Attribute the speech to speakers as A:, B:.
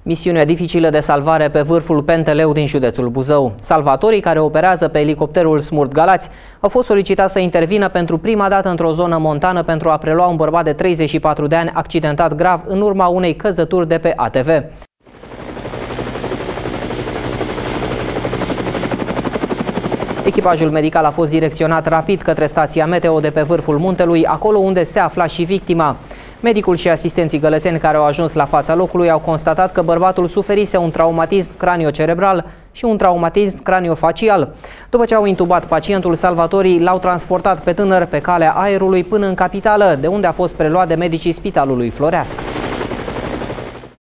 A: Misiune dificilă de salvare pe vârful Penteleu din județul Buzău. Salvatorii care operează pe elicopterul Smurt Galați au fost solicitați să intervină pentru prima dată într-o zonă montană pentru a prelua un bărbat de 34 de ani accidentat grav în urma unei căzături de pe ATV. Echipajul medical a fost direcționat rapid către stația meteo de pe vârful muntelui, acolo unde se afla și victima. Medicul și asistenții gălățeni care au ajuns la fața locului au constatat că bărbatul suferise un traumatism craniocerebral și un traumatism craniofacial. După ce au intubat pacientul, salvatorii l-au transportat pe tânăr pe calea aerului până în capitală, de unde a fost preluat de medicii Spitalului Floreasca.